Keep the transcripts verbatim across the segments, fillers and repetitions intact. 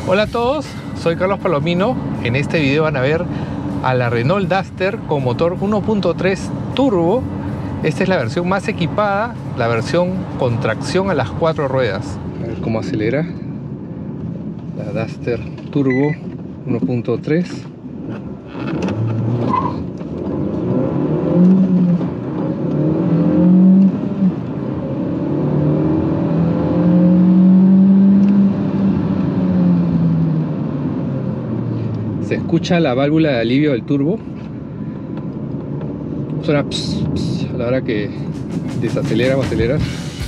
Hola a todos, soy Carlos Palomino. En este video van a ver a la Renault Duster con motor uno punto tres turbo. Esta es la versión más equipada, la versión con tracción a las cuatro ruedas. A ver cómo acelera la Duster Turbo uno punto tres. Se escucha la válvula de alivio del turbo. Suena pss, pss, a la hora que desacelera o acelera.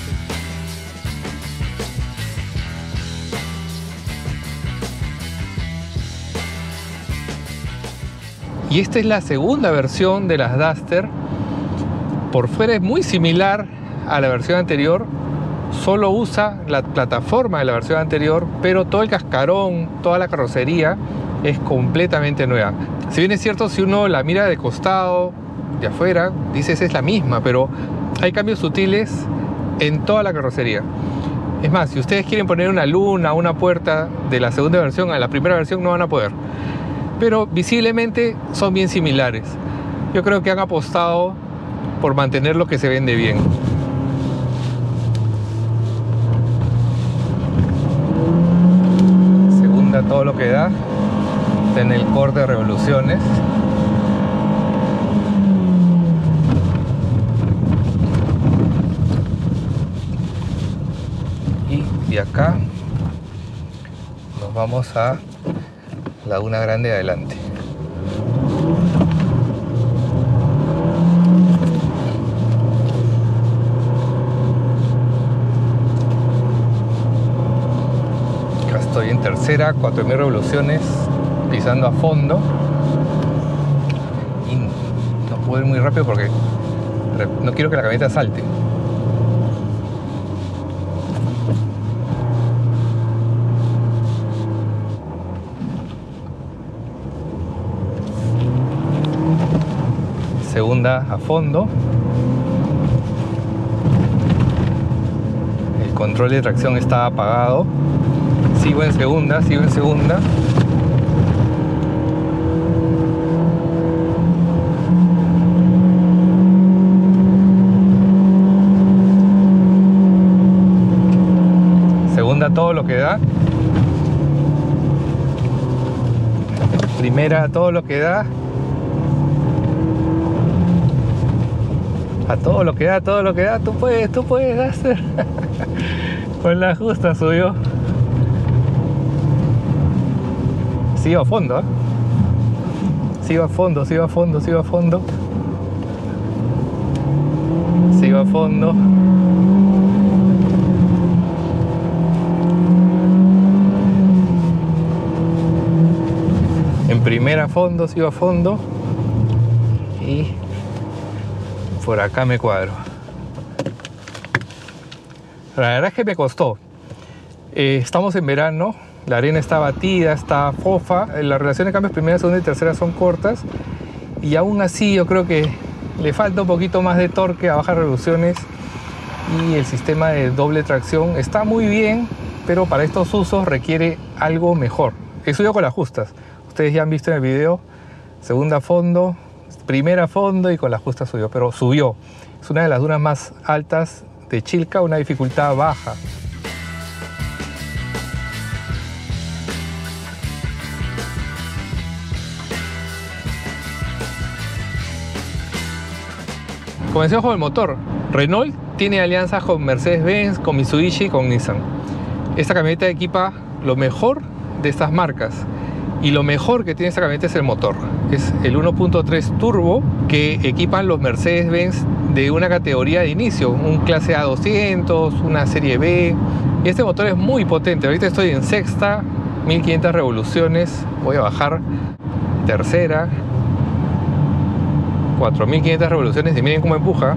Y esta es la segunda versión de las Duster. Por fuera es muy similar a la versión anterior. Solo usa la plataforma de la versión anterior, pero todo el cascarón, toda la carrocería es completamente nueva. Si bien es cierto, si uno la mira de costado, de afuera, dices es la misma, pero hay cambios sutiles en toda la carrocería. Es más, si ustedes quieren poner una luna, una puerta de la segunda versión a la primera versión, no van a poder. Pero visiblemente son bien similares. Yo creo que han apostado por mantener lo que se vende bien. Segunda, todo lo que da. En el corte de revoluciones. Y de acá nos vamos a Laguna Grande adelante. Acá estoy en tercera, cuatro mil revoluciones, pisando a fondo, y no puedo ir muy rápido porque no quiero que la camioneta salte. Segunda a fondo. El control de tracción está apagado. Sigo en segunda, sigo en segunda. Segunda, todo lo que da. Primera, todo lo que da. A todo lo que da, todo lo que da. Tú puedes, tú puedes hacer. Con la justa subió. Sigo a fondo, ¿eh? Sigo a fondo, sigo a fondo, sigo a fondo. Sigo a fondo. En primera a fondo, sigo a fondo. Y por acá me cuadro. La verdad es que me costó. Eh, estamos en verano. La arena está batida, está fofa. La relación de cambios primera, segunda y tercera son cortas. Y aún así yo creo que le falta un poquito más de torque a bajas revoluciones. Y el sistema de doble tracción está muy bien, pero para estos usos requiere algo mejor. He subido con las justas. Ustedes ya han visto en el video. Segunda a fondo, primera a fondo y con las justas subió. Pero subió. Es una de las dunas más altas de Chilca, una dificultad baja. Comencemos con el motor. Renault tiene alianzas con Mercedes-Benz, con Mitsubishi y con Nissan. Esta camioneta equipa lo mejor de estas marcas. Y lo mejor que tiene esta camioneta es el motor. Es el uno punto tres turbo que equipan los Mercedes-Benz de una categoría de inicio. Un clase A doscientos, una serie B. Y este motor es muy potente. Ahorita estoy en sexta, mil quinientas revoluciones. Voy a bajar tercera. cuatro mil quinientas revoluciones y miren cómo empuja.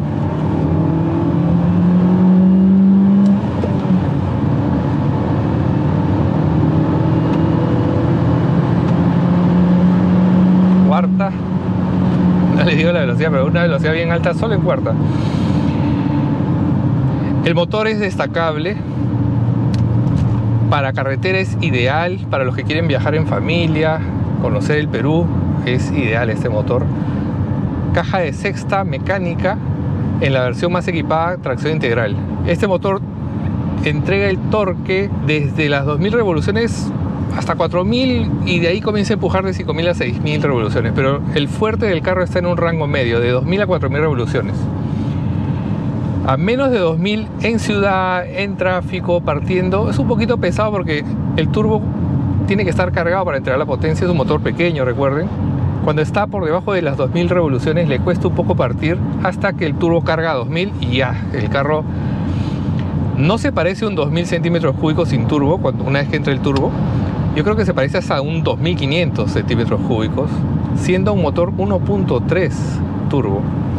Cuarta. No les digo la velocidad, pero una velocidad bien alta solo en cuarta. El motor es destacable. Para carretera es ideal, para los que quieren viajar en familia, conocer el Perú, es ideal este motor. Caja de sexta mecánica en la versión más equipada, tracción integral. Este motor entrega el torque desde las dos mil revoluciones hasta cuatro mil y de ahí comienza a empujar de cinco mil a seis mil revoluciones, pero el fuerte del carro está en un rango medio de dos mil a cuatro mil revoluciones. A menos de dos mil en ciudad, en tráfico, partiendo, es un poquito pesado porque el turbo tiene que estar cargado para entregar la potencia. Es un motor pequeño, recuerden. Cuando está por debajo de las dos mil revoluciones le cuesta un poco partir hasta que el turbo carga a dos mil y ya, el carro no se parece a un dos mil centímetros cúbicos sin turbo. Cuando, una vez que entra el turbo, yo creo que se parece hasta un dos mil quinientos centímetros cúbicos, siendo un motor uno punto tres turbo.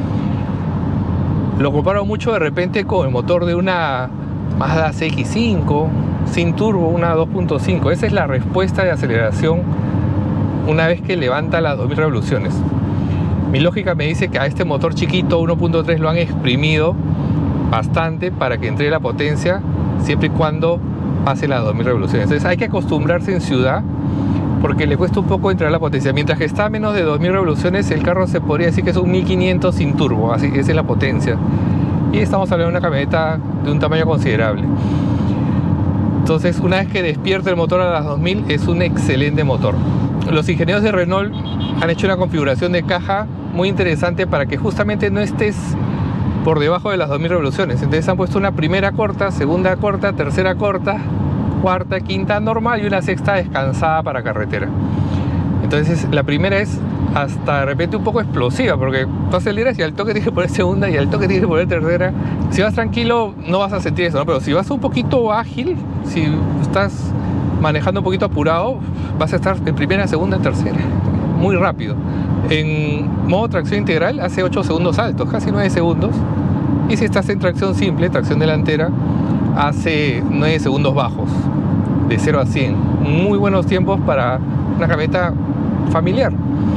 Lo comparo mucho de repente con el motor de una Mazda C X cinco sin turbo, una dos punto cinco. Esa es la respuesta de aceleración una vez que levanta las dos mil revoluciones. Mi lógica me dice que a este motor chiquito uno punto tres lo han exprimido bastante para que entregue la potencia siempre y cuando pase las dos mil revoluciones. Entonces hay que acostumbrarse en ciudad porque le cuesta un poco entregar la potencia. Mientras que está a menos de dos mil revoluciones, el carro se podría decir que es un mil quinientos sin turbo, así que esa es la potencia. Y estamos hablando de una camioneta de un tamaño considerable. Entonces, una vez que despierta el motor a las dos mil, es un excelente motor. Los ingenieros de Renault han hecho una configuración de caja muy interesante para que justamente no estés por debajo de las dos mil revoluciones. Entonces han puesto una primera corta, segunda corta, tercera corta, cuarta, quinta normal y una sexta descansada para carretera. Entonces la primera es hasta de repente un poco explosiva porque tú aceleras y al toque tienes que poner segunda y al toque tienes que poner tercera. Si vas tranquilo no vas a sentir eso, ¿no? Pero si vas un poquito ágil, si estás manejando un poquito apurado, vas a estar en primera, segunda, tercera, muy rápido. En modo tracción integral hace ocho segundos altos, casi nueve segundos. Y si estás en tracción simple, tracción delantera, hace nueve segundos bajos, de cero a cien. Muy buenos tiempos para una camioneta familiar.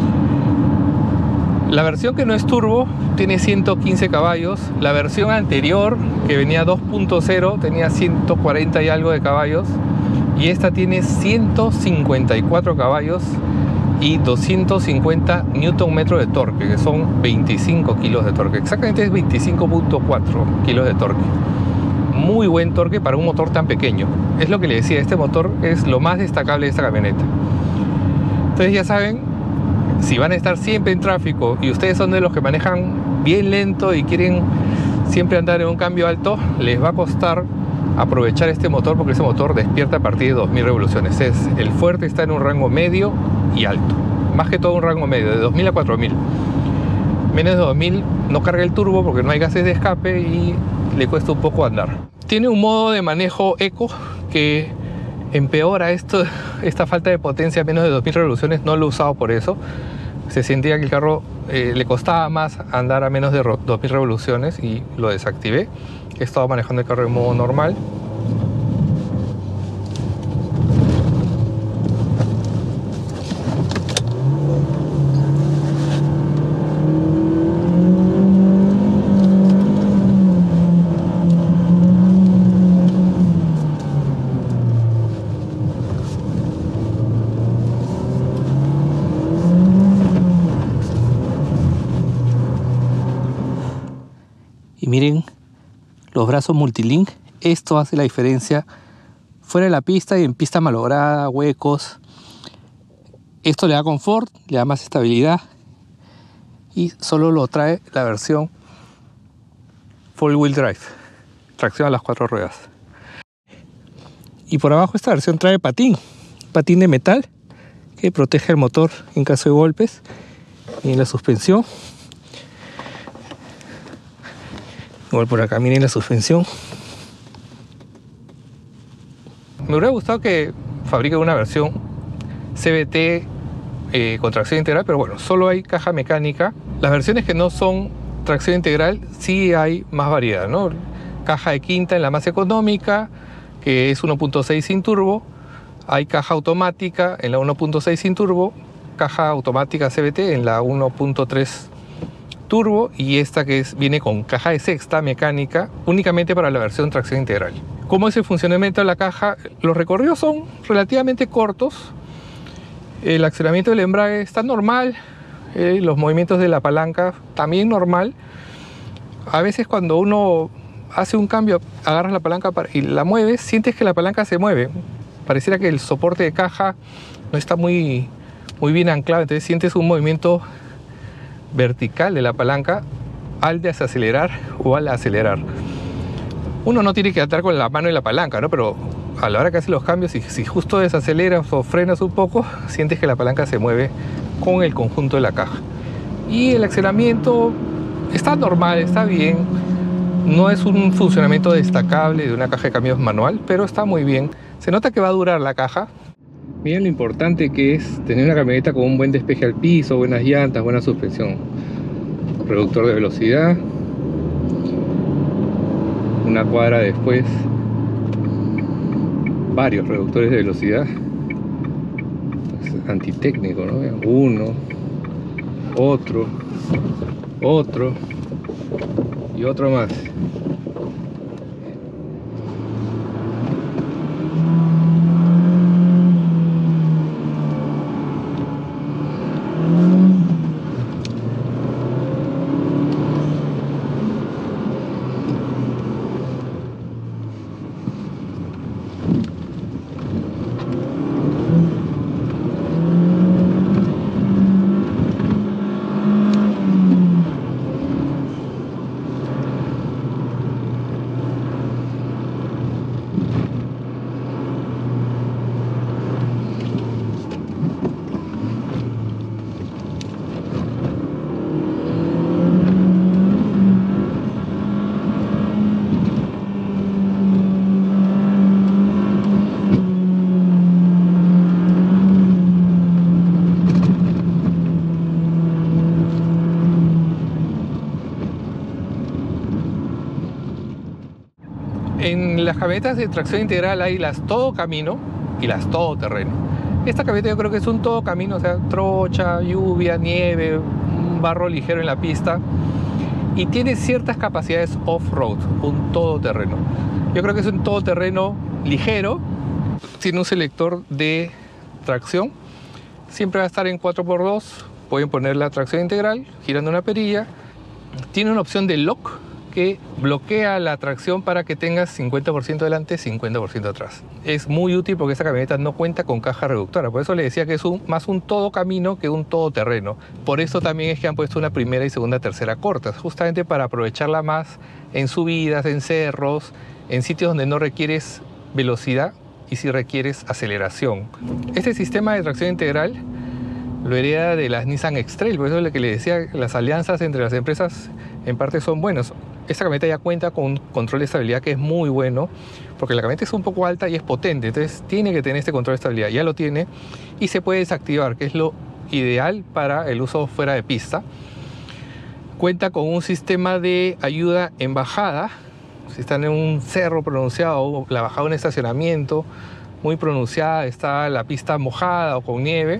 La versión que no es turbo tiene ciento quince caballos. La versión anterior, que venía dos punto cero, tenía ciento cuarenta y algo de caballos. Y esta tiene ciento cincuenta y cuatro caballos y doscientos cincuenta newton metros de torque, que son veinticinco kilos de torque. Exactamente es veinticinco punto cuatro kilos de torque. Muy buen torque para un motor tan pequeño. Es lo que le decía, este motor es lo más destacable de esta camioneta. Entonces ya saben, si van a estar siempre en tráfico y ustedes son de los que manejan bien lento y quieren siempre andar en un cambio alto, les va a costar aprovechar este motor porque ese motor despierta a partir de dos mil revoluciones. Es, el fuerte está en un rango medio y alto, más que todo un rango medio, de dos mil a cuatro mil. Menos de dos mil no carga el turbo porque no hay gases de escape y le cuesta un poco andar. Tiene un modo de manejo eco que empeora esto, esta falta de potencia a menos de dos mil revoluciones. No lo he usado por eso. Se sentía que el carro eh, le costaba más andar a menos de dos mil revoluciones y lo desactivé. He estado manejando el carro en modo normal. Y miren los brazos multilink, esto hace la diferencia fuera de la pista y en pista malograda, huecos. Esto le da confort, le da más estabilidad y solo lo trae la versión four wheel drive, tracción a las cuatro ruedas. Y por abajo esta versión trae patín, patín de metal que protege el motor en caso de golpes. Y en la suspensión, igual por acá, miren la suspensión. Me hubiera gustado que fabrique una versión C V T eh, con tracción integral, pero bueno, solo hay caja mecánica. Las versiones que no son tracción integral sí hay más variedad, ¿no? Caja de quinta en la más económica, que es uno punto seis sin turbo. Hay caja automática en la uno punto seis sin turbo, caja automática C V T en la uno punto tres turbo y esta que es, viene con caja de sexta mecánica únicamente para la versión tracción integral. ¿Cómo es el funcionamiento de la caja? Los recorridos son relativamente cortos, el accionamiento del embrague está normal, eh, los movimientos de la palanca también normal. A veces cuando uno hace un cambio, agarras la palanca y la mueves, sientes que la palanca se mueve. Pareciera que el soporte de caja no está muy, muy bien anclado, entonces sientes un movimiento vertical de la palanca al desacelerar o al acelerar. Uno no tiene que atar con la mano en la palanca, ¿no? Pero a la hora que haces los cambios, si, si justo desaceleras o frenas un poco, sientes que la palanca se mueve con el conjunto de la caja. Y el accionamiento está normal, está bien. No es un funcionamiento destacable de una caja de cambios manual, pero está muy bien. Se nota que va a durar la caja. Miren lo importante que es tener una camioneta con un buen despeje al piso, buenas llantas, buena suspensión. Reductor de velocidad. Una cuadra después, varios reductores de velocidad. Es antitécnico, ¿no? Uno, otro, otro y otro más. En las camionetas de tracción integral hay las todo camino y las todo terreno. Esta camioneta yo creo que es un todo camino, o sea, trocha, lluvia, nieve, un barro ligero en la pista, y tiene ciertas capacidades off-road, un todoterreno. Yo creo que es un todoterreno ligero, tiene un selector de tracción, siempre va a estar en cuatro por dos, pueden poner la tracción integral girando una perilla, tiene una opción de lock que bloquea la tracción para que tengas cincuenta por ciento delante, cincuenta por ciento atrás. Es muy útil porque esta camioneta no cuenta con caja reductora, por eso le decía que es un, más un todo camino que un todoterreno. Por eso también es que han puesto una primera y segunda, tercera cortas, justamente para aprovecharla más en subidas, en cerros, en sitios donde no requieres velocidad y si requieres aceleración. Este sistema de tracción integral lo hereda de las Nissan X-Trail, por eso es lo que le decía, las alianzas entre las empresas en parte son buenas. Esta camioneta ya cuenta con un control de estabilidad que es muy bueno, porque la camioneta es un poco alta y es potente, entonces tiene que tener este control de estabilidad, ya lo tiene, y se puede desactivar, que es lo ideal para el uso fuera de pista. Cuenta con un sistema de ayuda en bajada, si están en un cerro pronunciado, la bajada de un estacionamiento muy pronunciada, está la pista mojada o con nieve,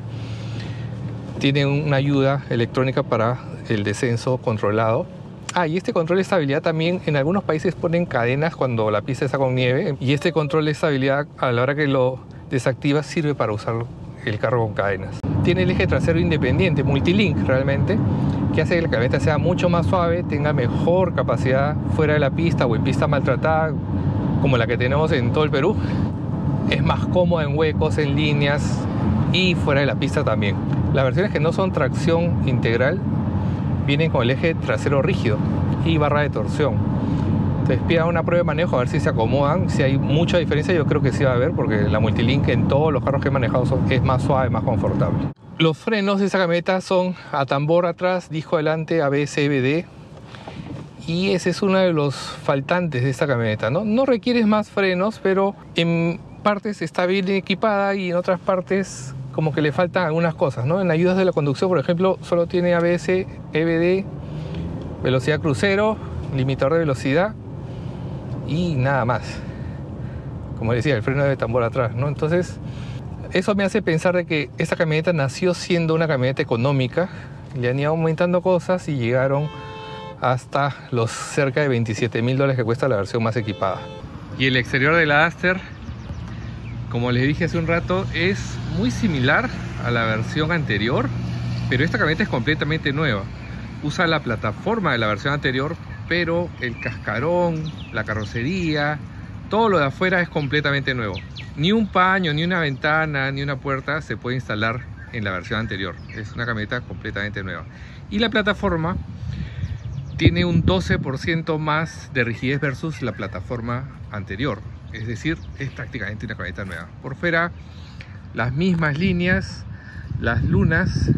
tiene una ayuda electrónica para el descenso controlado. Ah, y este control de estabilidad también en algunos países ponen cadenas cuando la pista está con nieve, y este control de estabilidad a la hora que lo desactivas sirve para usar el carro con cadenas. Tiene el eje trasero independiente, multilink realmente, que hace que la camioneta sea mucho más suave, tenga mejor capacidad fuera de la pista o en pista maltratada como la que tenemos en todo el Perú. Es más cómoda en huecos, en líneas y fuera de la pista también. Las versiones que no son tracción integral vienen con el eje trasero rígido y barra de torsión. Entonces pida una prueba de manejo a ver si se acomodan. Si hay mucha diferencia, yo creo que sí va a haber, porque la multilink en todos los carros que he manejado son, es más suave, más confortable. Los frenos de esa camioneta son a tambor atrás, disco adelante, A B S E B D, y ese es uno de los faltantes de esta camioneta, ¿no? No requieres más frenos, pero en partes está bien equipada y en otras partes como que le faltan algunas cosas, ¿no? En ayudas de la conducción, por ejemplo, solo tiene A B S E B D, velocidad crucero, limitador de velocidad y nada más. Como decía, el freno de tambor atrás, ¿no? Entonces, eso me hace pensar de que esta camioneta nació siendo una camioneta económica, le han ido aumentando cosas y llegaron hasta los cerca de veintisiete mil dólares que cuesta la versión más equipada. Y el exterior de la Duster, como les dije hace un rato, es muy similar a la versión anterior, pero esta camioneta es completamente nueva. Usa la plataforma de la versión anterior, pero el cascarón, la carrocería, todo lo de afuera es completamente nuevo. Ni un paño, ni una ventana, ni una puerta se puede instalar en la versión anterior. Es una camioneta completamente nueva. Y la plataforma tiene un doce por ciento más de rigidez versus la plataforma anterior. Es decir, es prácticamente una camioneta nueva. Por fuera, las mismas líneas, las lunas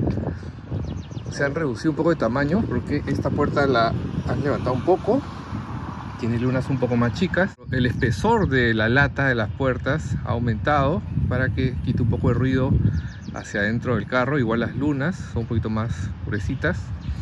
se han reducido un poco de tamaño porque esta puerta la han levantado un poco. Tiene lunas un poco más chicas. El espesor de la lata de las puertas ha aumentado para que quite un poco de ruido hacia adentro del carro. Igual las lunas son un poquito más gruesitas.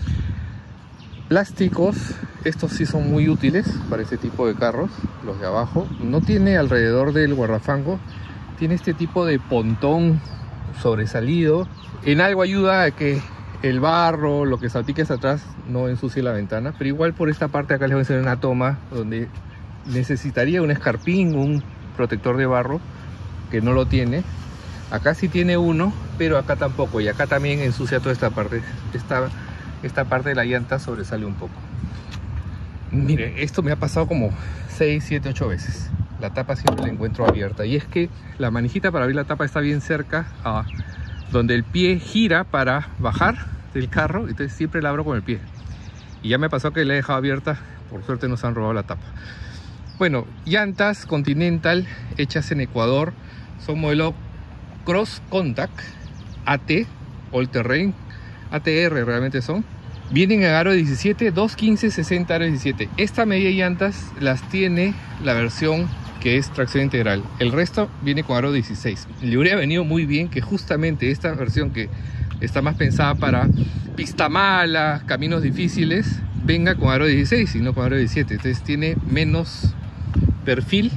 Plásticos, estos sí son muy útiles para este tipo de carros, los de abajo. No tiene alrededor del guardafango, tiene este tipo de pontón sobresalido. En algo ayuda a que el barro, lo que salpique hacia atrás, no ensucie la ventana. Pero igual por esta parte acá les voy a enseñar una toma donde necesitaría un escarpín, un protector de barro, que no lo tiene. Acá sí tiene uno, pero acá tampoco. Y acá también ensucia toda esta parte. Esta, esta parte de la llanta sobresale un poco. Miren, esto me ha pasado como seis, siete, ocho veces. La tapa siempre la encuentro abierta. Y es que la manijita para abrir la tapa está bien cerca a donde el pie gira para bajar del carro, entonces siempre la abro con el pie. Y ya me pasó que la he dejado abierta, por suerte nos han robado la tapa. Bueno, llantas Continental hechas en Ecuador, son modelo Cross Contact A T, All Terrain, A T R realmente son. Vienen en aro diecisiete, dos quince, sesenta, aro diecisiete. Esta medida de llantas las tiene la versión que es tracción integral. El resto viene con aro dieciséis. Le hubiera venido muy bien que justamente esta versión, que está más pensada para pista mala, caminos difíciles, venga con aro dieciséis y no con aro diecisiete. Entonces tiene menos perfil,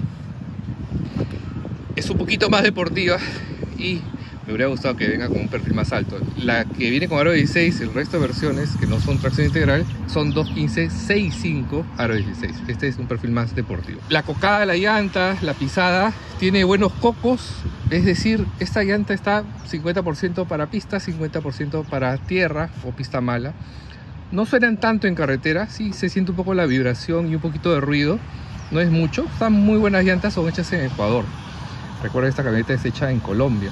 es un poquito más deportiva y me hubiera gustado que venga con un perfil más alto. La que viene con aro dieciséis, el resto de versiones que no son tracción integral, son dos quince, seis cinco, aro dieciséis. Este es un perfil más deportivo. La cocada de la llanta, la pisada, tiene buenos cocos. Es decir, esta llanta está cincuenta por ciento para pista, cincuenta por ciento para tierra o pista mala. No suenan tanto en carretera, sí se siente un poco la vibración y un poquito de ruido. No es mucho, están muy buenas llantas, son hechas en Ecuador. Recuerda, esta camioneta es hecha en Colombia.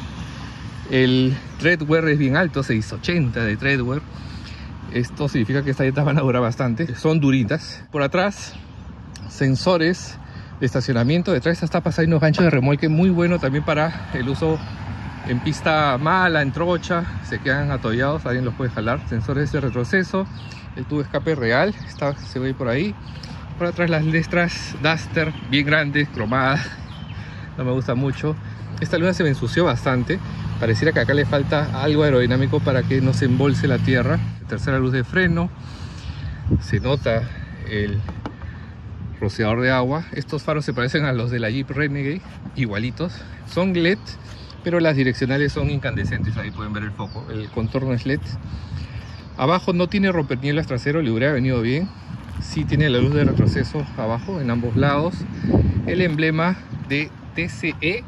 El treadwear es bien alto, seiscientos ochenta de treadwear. Esto significa que estas llantas van a durar bastante. Son duritas. Por atrás, sensores de estacionamiento. Detrás de estas tapas hay unos ganchos de remolque muy bueno también para el uso en pista mala, en trocha. Se quedan atollados, alguien los puede jalar. Sensores de retroceso. El tubo de escape real, está, se ve por ahí. Por atrás las letras Duster, bien grandes, cromadas. No me gusta mucho. Esta luna se me ensució bastante. Pareciera que acá le falta algo aerodinámico para que no se embolse la tierra. Tercera luz de freno. Se nota el rociador de agua. Estos faros se parecen a los de la Jeep Renegade, igualitos. Son L E D, pero las direccionales son incandescentes. Ahí pueden ver el foco. El contorno es L E D. Abajo no tiene rompenielas trasero, le hubiera venido bien. Sí tiene la luz de retroceso abajo, en ambos lados. El emblema de T C E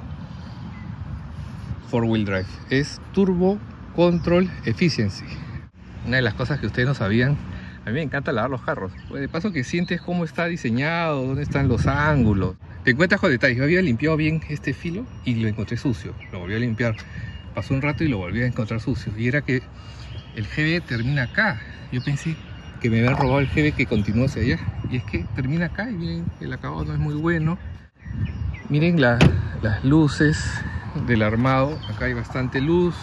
cuatro wheel drive es Turbo Control Efficiency. Una de las cosas que ustedes no sabían, a mí me encanta lavar los carros. Pues de paso que sientes cómo está diseñado, dónde están los ángulos. Te encuentras con detalles. Yo había limpiado bien este filo y lo encontré sucio. Lo volví a limpiar. Pasó un rato y lo volví a encontrar sucio. Y era que el G B termina acá. Yo pensé que me habían robado el G B que continúa hacia allá. Y es que termina acá y miren, el acabado no es muy bueno. Miren la, las luces del armado. Acá hay bastante luz,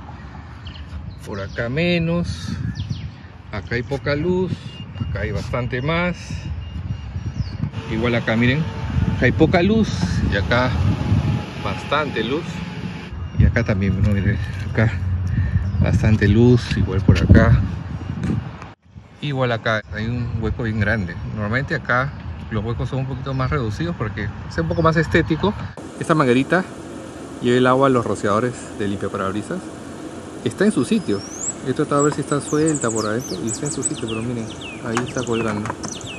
por acá menos, acá hay poca luz, acá hay bastante más. Igual acá miren, acá hay poca luz y acá bastante luz. Y acá también, ¿no? Miren, acá bastante luz, igual por acá. Igual acá hay un hueco bien grande. Normalmente acá los huecos son un poquito más reducidos porque es un poco más estético. Esta manguerita lleva el agua a los rociadores de limpiaparabrisas. Está en su sitio. He tratado de ver si está suelta por adentro y está en su sitio, pero miren, ahí está colgando.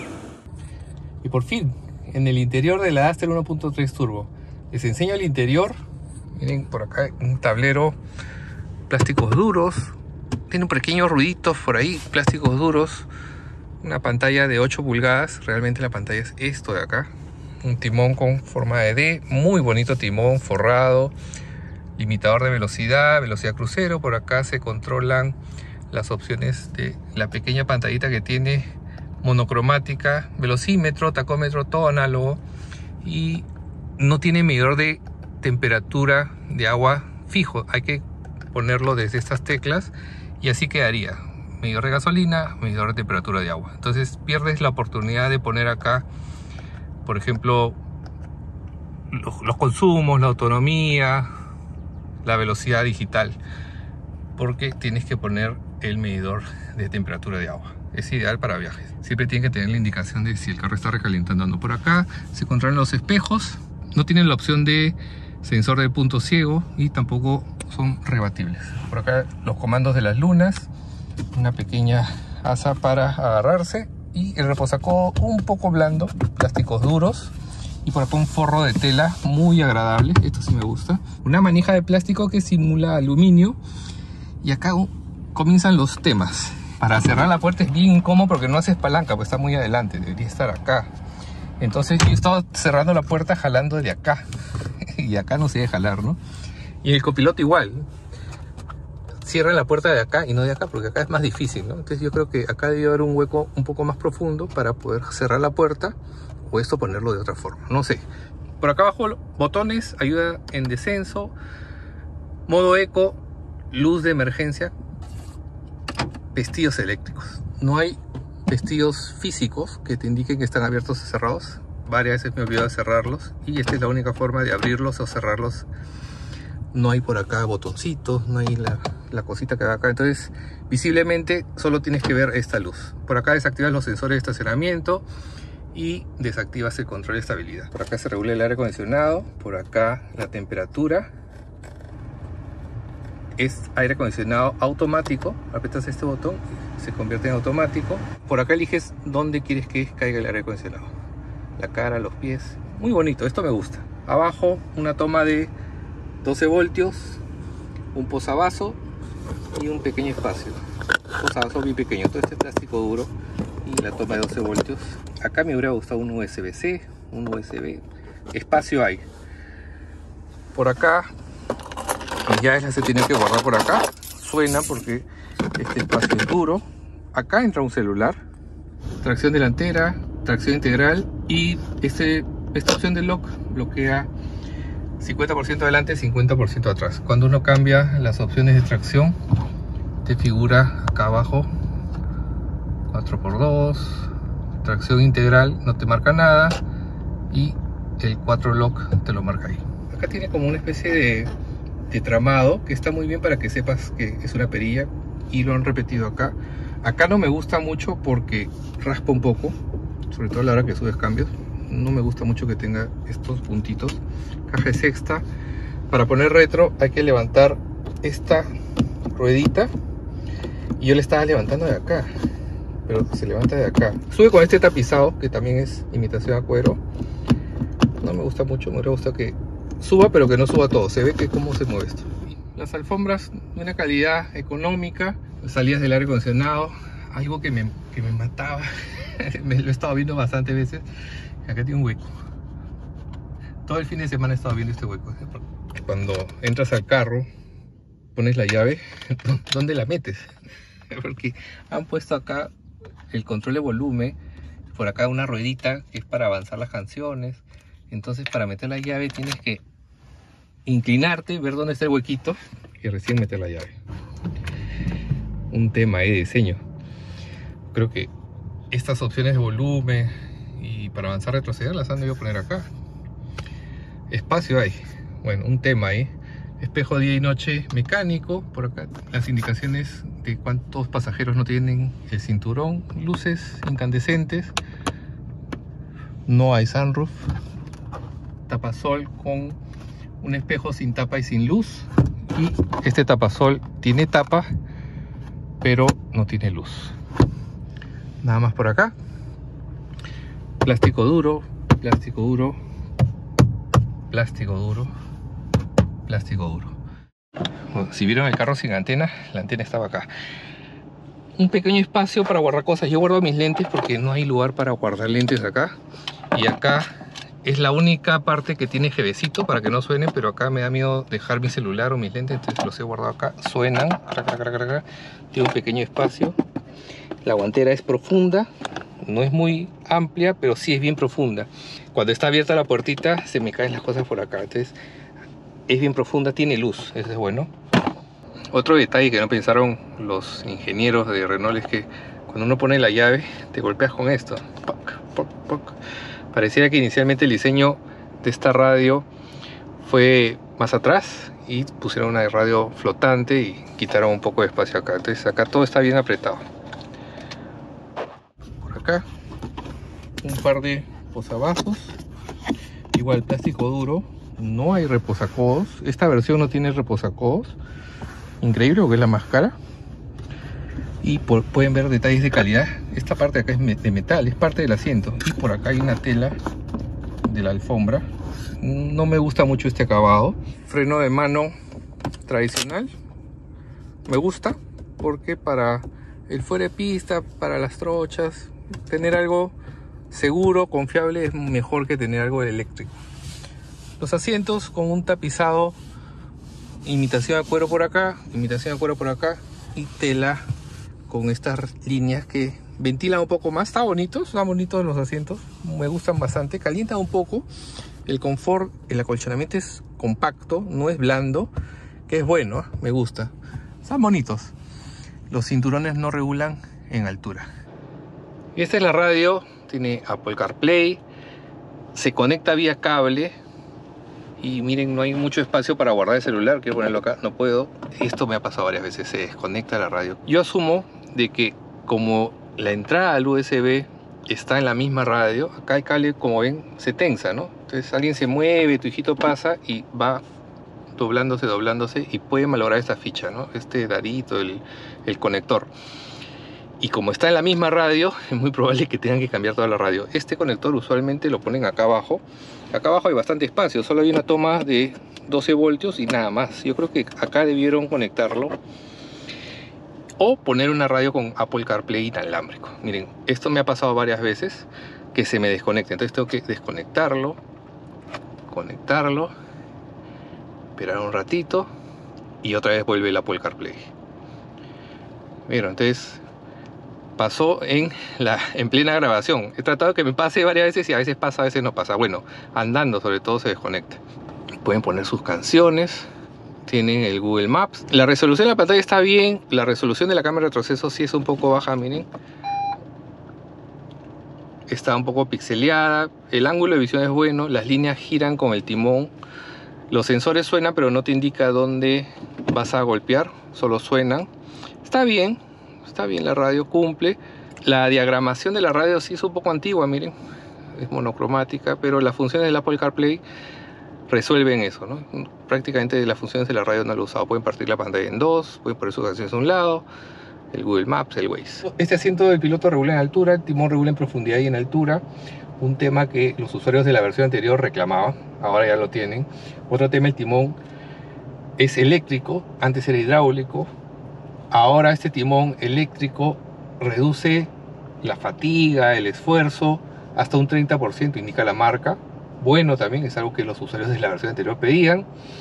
Y por fin, en el interior de la Duster uno punto tres Turbo. Les enseño el interior. Miren por acá un tablero, plásticos duros. Tiene un pequeño ruidito por ahí, plásticos duros. Una pantalla de ocho pulgadas. Realmente la pantalla es esto de acá. Un timón con forma de D. Muy bonito timón, forrado. Limitador de velocidad, velocidad crucero. Por acá se controlan las opciones de la pequeña pantallita que tiene, monocromática, velocímetro, tacómetro, todo análogo. Y no tiene medidor de temperatura de agua fijo. Hay que ponerlo desde estas teclas y así quedaría. Medidor de gasolina, medidor de temperatura de agua. Entonces pierdes la oportunidad de poner acá, por ejemplo, los, los consumos, la autonomía, la velocidad digital, porque tienes que poner el medidor de temperatura de agua. Es ideal para viajes. Siempre tienen que tener la indicación de si el carro está recalentando o no. Por acá se controlan los espejos. No tienen la opción de sensor de punto ciego y tampoco son rebatibles. Por acá los comandos de las lunas, una pequeña asa para agarrarse y el reposacodo un poco blando, plásticos duros. Y por acá un forro de tela muy agradable, esto sí me gusta. Una manija de plástico que simula aluminio. Y acá comienzan los temas. Para cerrar la puerta es bien incómodo porque no haces palanca, pues está muy adelante, debería estar acá. Entonces yo he estado cerrando la puerta jalando de acá. Y acá no se debe jalar, ¿no? Y el copiloto igual. Cierra la puerta de acá y no de acá, porque acá es más difícil, ¿no? Entonces yo creo que acá debe haber un hueco un poco más profundo para poder cerrar la puerta. O esto ponerlo de otra forma, no sé. Por acá abajo botones, ayuda en descenso, modo eco, luz de emergencia, pestillos eléctricos. No hay pestillos físicos que te indiquen que están abiertos o cerrados. Varias veces me he olvidado de cerrarlos y esta es la única forma de abrirlos o cerrarlos. No hay por acá botoncitos, no hay la, la cosita que va acá. Entonces visiblemente solo tienes que ver esta luz. Por acá desactivas los sensores de estacionamiento y desactivas el control de estabilidad. Por acá se regula el aire acondicionado, por acá la temperatura. Es aire acondicionado automático, aprietas este botón y se convierte en automático. Por acá eliges dónde quieres que caiga el aire acondicionado. La cara, los pies, muy bonito, esto me gusta. Abajo una toma de doce voltios, un posavasos y un pequeño espacio. Posavasos bien pequeño, todo este plástico duro y la toma de doce voltios. Acá me hubiera gustado un U S B C, un U S B, espacio hay. Por acá, ya esa se tiene que guardar por acá, suena porque este espacio es duro. Acá entra un celular, tracción delantera, tracción integral y este, esta opción de lock bloquea cincuenta por ciento adelante, cincuenta por ciento atrás. Cuando uno cambia las opciones de tracción, te figura acá abajo cuatro por dos, tracción integral no te marca nada y el cuatro lock te lo marca ahí. Acá tiene como una especie de, de tramado que está muy bien para que sepas que es una perilla y lo han repetido acá. Acá no me gusta mucho porque raspa un poco, sobre todo a la hora que subes cambios. No me gusta mucho que tenga estos puntitos. Caja de sexta. Para poner retro hay que levantar esta ruedita y yo le estaba levantando de acá, pero se levanta de acá. Sube con este tapizado que también es imitación a cuero. No me gusta mucho, me gusta que suba pero que no suba todo. Se ve que cómo se mueve esto. Las alfombras de una calidad económica, salidas del aire acondicionado, algo que me, que me mataba. Me lo he estado viendo bastantes veces. Acá tiene un hueco. Todo el fin de semana he estado viendo este hueco. Cuando entras al carro, pones la llave, ¿dónde la metes? Porque han puesto acá el control de volumen, por acá una ruedita que es para avanzar las canciones. Entonces para meter la llave tienes que inclinarte, ver dónde está el huequito y recién meter la llave. Un tema de diseño. Creo que estas opciones de volumen y para avanzar, retroceder las han debido poner acá. Espacio hay, bueno, un tema ahí. Espejo día y noche mecánico, por acá las indicaciones de cuántos pasajeros no tienen el cinturón, luces incandescentes, no hay sunroof, tapasol con un espejo sin tapa y sin luz, y este tapasol tiene tapa pero no tiene luz. Nada más por acá. Plástico duro, plástico duro, plástico duro, plástico duro. Bueno, si vieron el carro sin antena, la antena estaba acá. Un pequeño espacio para guardar cosas. Yo guardo mis lentes porque no hay lugar para guardar lentes acá. Y acá es la única parte que tiene jevecito para que no suene, pero acá me da miedo dejar mi celular o mis lentes, entonces los he guardado acá. Suenan, crac, crac, crac, crac. Tiene un pequeño espacio. La guantera es profunda, no es muy amplia, pero sí es bien profunda. Cuando está abierta la puertita se me caen las cosas por acá, entonces es bien profunda, tiene luz, eso es bueno. Otro detalle que no pensaron los ingenieros de Renault es que cuando uno pone la llave te golpeas con esto. Poc, poc, poc. Pareciera que inicialmente el diseño de esta radio fue más atrás y pusieron una radio flotante y quitaron un poco de espacio acá. Entonces acá todo está bien apretado. Por acá un par de posabajos, igual plástico duro, no hay reposacodos. Esta versión no tiene reposacodos, increíble porque es la más cara. Y por, pueden ver detalles de calidad. Esta parte de acá es de metal, es parte del asiento. Y por acá hay una tela de la alfombra. No me gusta mucho este acabado. Freno de mano tradicional. Me gusta porque para el fuera de pista, para las trochas, tener algo seguro, confiable es mejor que tener algo eléctrico. Los asientos con un tapizado, imitación de cuero por acá, imitación de cuero por acá y tela con estas líneas que ventilan un poco más. Está bonito, están bonitos los asientos, me gustan bastante, calientan un poco. El confort, el acolchonamiento es compacto, no es blando, que es bueno, me gusta. Están bonitos. Los cinturones no regulan en altura. Y esta es la radio, tiene Apple CarPlay, se conecta vía cable. Y miren, no hay mucho espacio para guardar el celular, quiero ponerlo acá, no puedo. Esto me ha pasado varias veces, se desconecta la radio. Yo asumo de que como la entrada al U S B está en la misma radio, acá el cable, como ven, se tensa, ¿no? Entonces alguien se mueve, tu hijito pasa y va doblándose, doblándose y puede malograr esta ficha, ¿no? Este darito, el, el conector. Y como está en la misma radio, es muy probable que tengan que cambiar toda la radio. Este conector usualmente lo ponen acá abajo. Acá abajo hay bastante espacio, solo hay una toma de doce voltios y nada más. Yo creo que acá debieron conectarlo. O poner una radio con Apple CarPlay inalámbrico. Miren, esto me ha pasado varias veces que se me desconecta. Entonces tengo que desconectarlo, conectarlo, esperar un ratito y otra vez vuelve el Apple CarPlay. Miren, entonces pasó en, la, en plena grabación. He tratado de que me pase varias veces y a veces pasa, a veces no pasa. Bueno, andando sobre todo se desconecta. Pueden poner sus canciones. Tienen el Google Maps. La resolución de la pantalla está bien. La resolución de la cámara de retroceso sí es un poco baja, miren. Está un poco pixeleada. El ángulo de visión es bueno. Las líneas giran con el timón. Los sensores suenan, pero no te indica dónde vas a golpear. Solo suenan. Está bien. Está bien, la radio cumple. La diagramación de la radio sí es un poco antigua, miren. Es monocromática, pero las funciones del Apple CarPlay resuelven eso, ¿no? Prácticamente las funciones de la radio no lo he usado. Pueden partir la pantalla en dos, pueden poner sus canciones a un lado, el Google Maps, el Waze. Este asiento del piloto regula en altura, el timón regula en profundidad y en altura. Un tema que los usuarios de la versión anterior reclamaban, ahora ya lo tienen. Otro tema, el timón es eléctrico, antes era hidráulico. Ahora este timón eléctrico reduce la fatiga, el esfuerzo, hasta un treinta por ciento, indica la marca. Bueno, también es algo que los usuarios de la versión anterior pedían.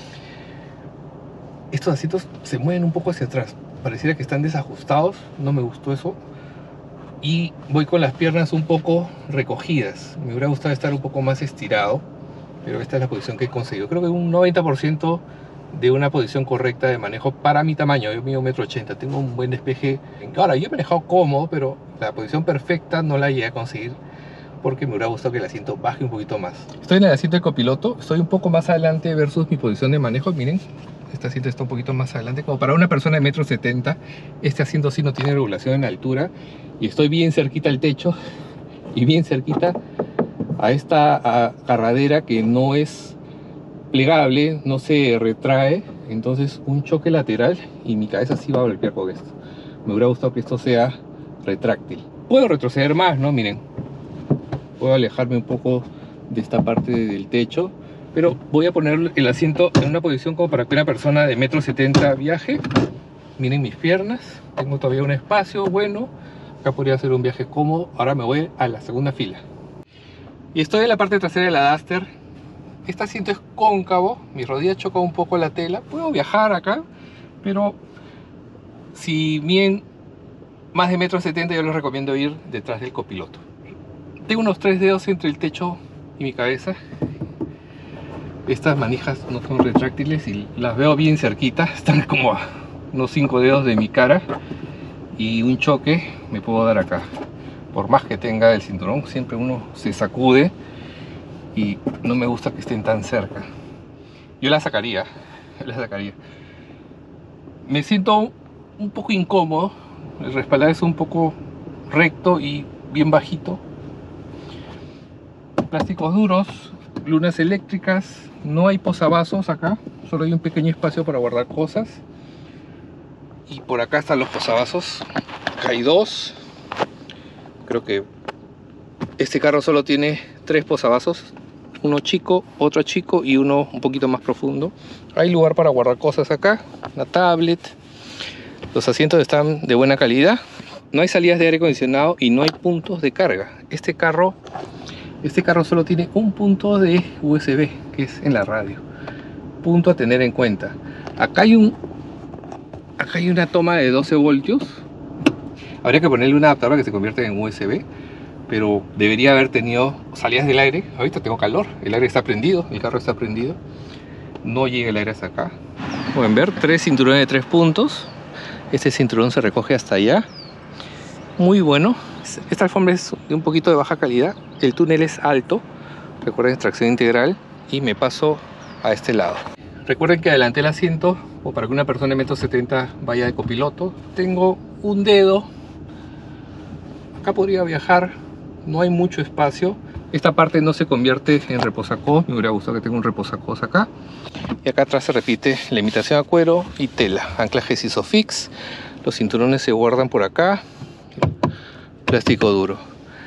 Estos asientos se mueven un poco hacia atrás, pareciera que están desajustados, no me gustó eso. Y voy con las piernas un poco recogidas, me hubiera gustado estar un poco más estirado, pero esta es la posición que he conseguido. Creo que un noventa por ciento de una posición correcta de manejo para mi tamaño. Yo mido un metro ochenta, tengo un buen despeje. Ahora, yo he manejado cómodo, pero la posición perfecta no la llegué a conseguir, porque me hubiera gustado que el asiento baje un poquito más. Estoy en el asiento del copiloto, estoy un poco más adelante versus mi posición de manejo. Miren, este asiento está un poquito más adelante, como para una persona de metro setenta. Este asiento sí no tiene regulación en altura y estoy bien cerquita al techo y bien cerquita a esta agarradera que no es plegable, no se retrae. Entonces un choque lateral y mi cabeza sí va a golpear con esto. me hubiera gustado que esto sea retráctil. Puedo retroceder más, ¿no? Miren, puedo alejarme un poco de esta parte del techo, pero voy a poner el asiento en una posición como para que una persona de metro setenta viaje. Miren mis piernas, tengo todavía un espacio bueno. Acá podría hacer un viaje cómodo. Ahora me voy a la segunda fila. Y estoy en la parte trasera de la Duster. Este asiento es cóncavo, mi rodilla choca un poco la tela. Puedo viajar acá, pero si miden más de metro setenta, yo les recomiendo ir detrás del copiloto. Tengo unos tres dedos entre el techo y mi cabeza. Estas manijas no son retráctiles y las veo bien cerquita, están como a unos cinco dedos de mi cara, y un choque me puedo dar acá. Por más que tenga el cinturón, siempre uno se sacude y no me gusta que estén tan cerca. Yo la sacaría, la sacaría. Me siento un poco incómodo, el respaldar es un poco recto y bien bajito. Plásticos duros, lunas eléctricas, no hay posavasos acá, solo hay un pequeño espacio para guardar cosas. Y por acá están los posavasos, acá hay dos. Creo que este carro solo tiene tres posavasos, uno chico, otro chico y uno un poquito más profundo. Hay lugar para guardar cosas acá, una tablet. Los asientos están de buena calidad, no hay salidas de aire acondicionado y no hay puntos de carga. Este carro, este carro solo tiene un punto de U S B, que es en la radio. Punto a tener en cuenta. Acá hay un, acá hay una toma de doce voltios. Habría que ponerle un adaptador para que se convierta en U S B, pero debería haber tenido salidas del aire. Ahorita tengo calor, el aire está prendido, el carro está prendido. No llega el aire hasta acá. Pueden ver, tres cinturones de tres puntos. Este cinturón se recoge hasta allá. Muy bueno. Esta alfombra es de un poquito de baja calidad. El túnel es alto. Recuerden, tracción integral. Y me paso a este lado. Recuerden que adelanté el asiento o para que una persona de metro setenta vaya de copiloto. Tengo un dedo. Acá podría viajar. No hay mucho espacio. Esta parte no se convierte en reposacos. Me hubiera gustado que tenga un reposacos acá. Y acá atrás se repite la imitación a cuero y tela. Anclajes Isofix. Los cinturones se guardan por acá. Plástico duro.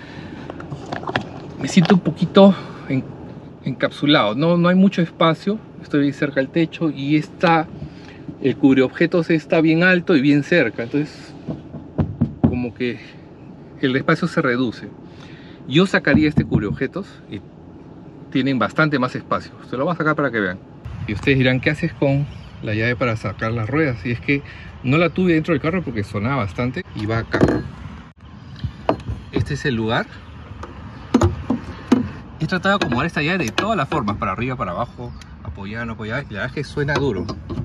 Me siento un poquito en, encapsulado. No, no hay mucho espacio. Estoy cerca del techo y está, el cubreobjetos está bien alto y bien cerca. Entonces, como que el espacio se reduce. Yo sacaría este cubreobjetos y tienen bastante más espacio. Se lo voy a sacar para que vean. Y ustedes dirán, ¿qué haces con la llave para sacar las ruedas? Y es que no la tuve dentro del carro porque sonaba bastante y va acá. Este es el lugar. He tratado de acomodar esta llave de todas las formas, para arriba, para abajo, apoyada, no apoyada, y la verdad es que suena duro.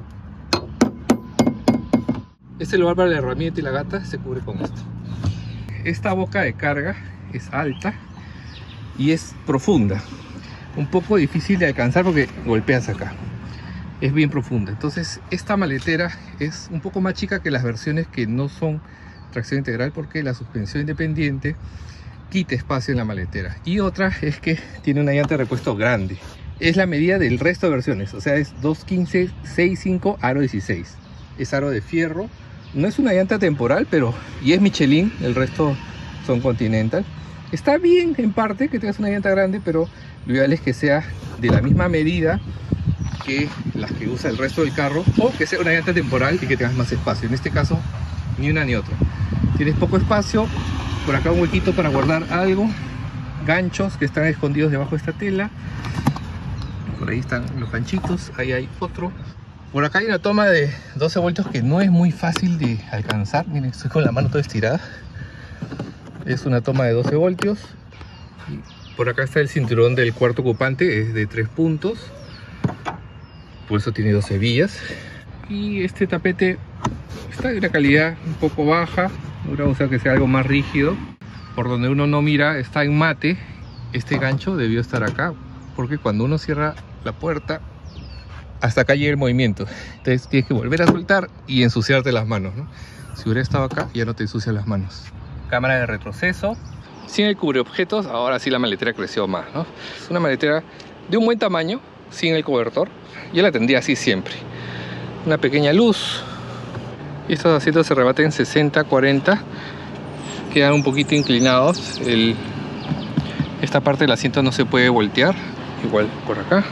Este lugar para la herramienta y la gata se cubre con esto. Esta boca de carga es alta y es profunda. Un poco difícil de alcanzar porque golpeas acá. Es bien profunda. Entonces esta maletera es un poco más chica que las versiones que no son tracción integral, porque la suspensión independiente quita espacio en la maletera. Y otra es que tiene una llanta de repuesto grande. Es la medida del resto de versiones. O sea, es dos quince, seis cinco, aro dieciséis. Es aro de fierro. No es una llanta temporal, pero... Y es Michelin. El resto son Continental. Está bien en parte que tengas una llanta grande, pero lo ideal es que sea de la misma medida que las que usa el resto del carro, o que sea una llanta temporal y que tengas más espacio. En este caso, ni una ni otra. Tienes poco espacio. Por acá un huequito para guardar algo. Ganchos que están escondidos debajo de esta tela. Por ahí están los ganchitos. Ahí hay otro. Por acá hay una toma de doce voltios que no es muy fácil de alcanzar. Miren, estoy con la mano toda estirada. Es una toma de doce voltios. Por acá está el cinturón del cuarto ocupante. Es de tres puntos. Por eso tiene doce vías. Y este tapete está de una calidad un poco baja. Me hubiera gustado que sea algo más rígido. Por donde uno no mira está en mate. Este gancho debió estar acá, porque cuando uno cierra la puerta, hasta acá llega el movimiento. Entonces tienes que volver a soltar y ensuciarte las manos, ¿no? Si hubiera estado acá, ya no te ensucias las manos. Cámara de retroceso. Sin el cubreobjetos, ahora sí la maletera creció más, ¿no? Es una maletera de un buen tamaño, sin el cobertor. Yo la tendría así siempre. Una pequeña luz. Y estos asientos se rebaten sesenta cuarenta, quedan un poquito inclinados. El, esta parte del asiento no se puede voltear, igual por acá.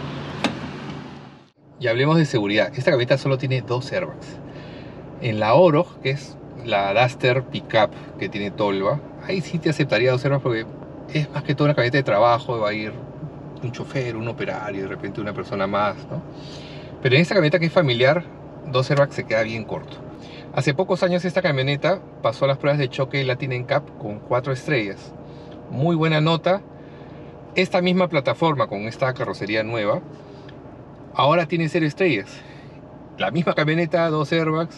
Y hablemos de seguridad. Esta camioneta solo tiene dos airbags. En la Oro, que es la Duster Pickup que tiene tolva, ahí sí te aceptaría dos airbags porque es más que todo una camioneta de trabajo, va a ir un chofer, un operario, de repente una persona más, ¿no? Pero en esta camioneta que es familiar, dos airbags se queda bien corto. Hace pocos años esta camioneta pasó las pruebas de choque Latin N C A P con cuatro estrellas. Muy buena nota. Esta misma plataforma con esta carrocería nueva ahora tiene cero estrellas. La misma camioneta, dos airbags,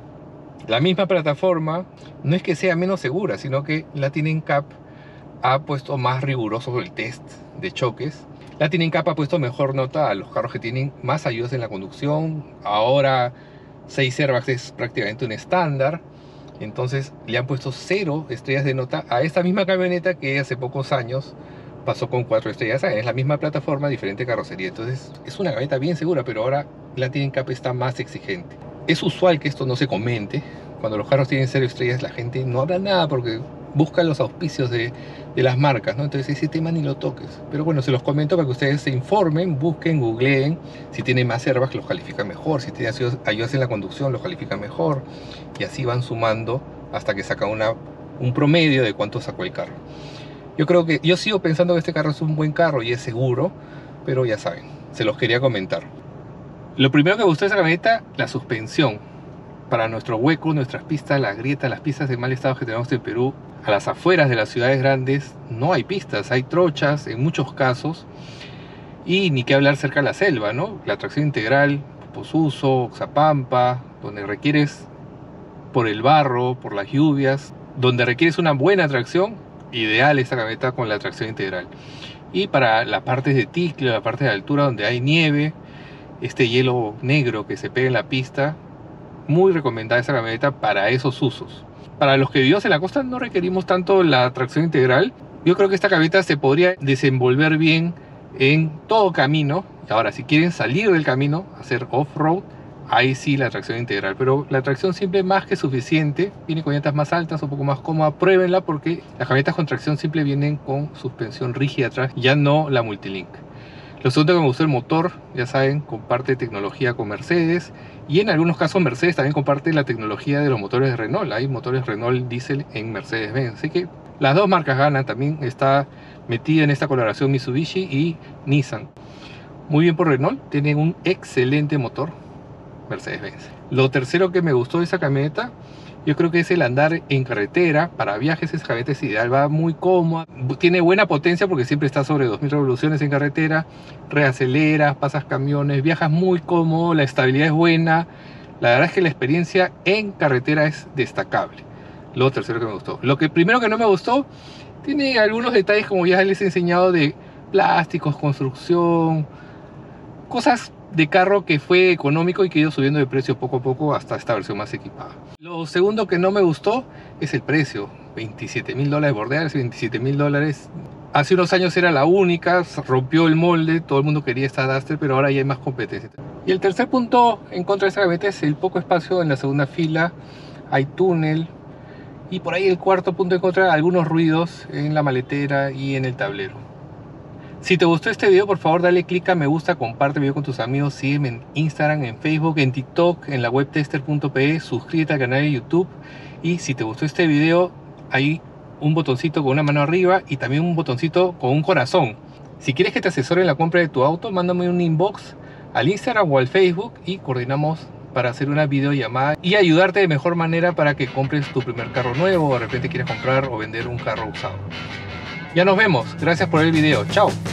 la misma plataforma. No es que sea menos segura, sino que Latin N C A P ha puesto más riguroso el test de choques. Latin N C A P ha puesto mejor nota a los carros que tienen más ayudas en la conducción. Ahora seis airbags es prácticamente un estándar. Entonces le han puesto cero estrellas de nota a esta misma camioneta que hace pocos años pasó con cuatro estrellas. Es la misma plataforma, diferente carrocería. Entonces es una camioneta bien segura, pero ahora Latin N C A P está más exigente. Es usual que esto no se comente. Cuando los carros tienen cero estrellas, la gente no habla nada porque busca los auspicios de, de las marcas, ¿no? Entonces ese tema ni lo toques. Pero bueno, se los comento para que ustedes se informen, busquen, googleen. Si tiene más airbags, los califican mejor. Si tiene ayudas en la conducción, los califican mejor. Y así van sumando hasta que saca una, un promedio de cuánto sacó el carro. Yo creo que, yo sigo pensando que este carro es un buen carro y es seguro, pero ya saben, se los quería comentar. Lo primero que me gustó de esa camioneta, la suspensión. Para nuestro hueco, nuestras pistas, las grietas, las pistas de mal estado que tenemos en Perú, a las afueras de las ciudades grandes no hay pistas, hay trochas en muchos casos. Y ni qué hablar cerca de la selva, ¿no? La tracción integral, Posuso, Oxapampa, donde requieres por el barro, por las lluvias, donde requieres una buena tracción, ideal esta camioneta con la tracción integral. Y para las partes de Ticlio, la parte de altura donde hay nieve, este hielo negro que se pega en la pista, muy recomendada esta camioneta para esos usos. Para los que vivimos en la costa no requerimos tanto la tracción integral. Yo creo que esta camioneta se podría desenvolver bien en todo camino. Ahora, si quieren salir del camino, hacer off-road, ahí sí la tracción integral. Pero la tracción simple más que suficiente. Viene con llantas más altas, un poco más cómoda. Pruébenla porque las camionetas con tracción simple vienen con suspensión rígida atrás, ya no la Multilink. Lo segundo que me gustó el motor, ya saben, comparte tecnología con Mercedes. Y en algunos casos Mercedes también comparte la tecnología de los motores de Renault. Hay motores Renault Diesel en Mercedes-Benz. Así que las dos marcas ganan. También está metida en esta colaboración Mitsubishi y Nissan. Muy bien por Renault. Tienen un excelente motor Mercedes-Benz. Lo tercero que me gustó de esa camioneta, yo creo que es el andar en carretera. Para viajes esa camioneta es ideal, va muy cómoda, tiene buena potencia porque siempre está sobre dos mil revoluciones en carretera, reaceleras, pasas camiones, viajas muy cómodo, la estabilidad es buena. La verdad es que la experiencia en carretera es destacable. Lo tercero que me gustó. Lo que primero que no me gustó, tiene algunos detalles como ya les he enseñado de plásticos, construcción, cosas de carro que fue económico y que ha ido subiendo de precio poco a poco hasta esta versión más equipada. Lo segundo que no me gustó es el precio. veintisiete mil dólares bordeales, veintisiete mil dólares. Hace unos años era la única, rompió el molde, todo el mundo quería esta Duster, pero ahora ya hay más competencia. Y el tercer punto en contra de esta camioneta es el poco espacio en la segunda fila. Hay túnel. Y por ahí el cuarto punto en contra, algunos ruidos en la maletera y en el tablero. Si te gustó este video, por favor dale click a me gusta, comparte el video con tus amigos, sígueme en Instagram, en Facebook, en TikTok, en la web tester punto pe, suscríbete al canal de YouTube. Y si te gustó este video, hay un botoncito con una mano arriba y también un botoncito con un corazón. Si quieres que te asesore en la compra de tu auto, mándame un inbox al Instagram o al Facebook y coordinamos para hacer una videollamada y ayudarte de mejor manera para que compres tu primer carro nuevo o de repente quieres comprar o vender un carro usado. Ya nos vemos, gracias por el video, chao.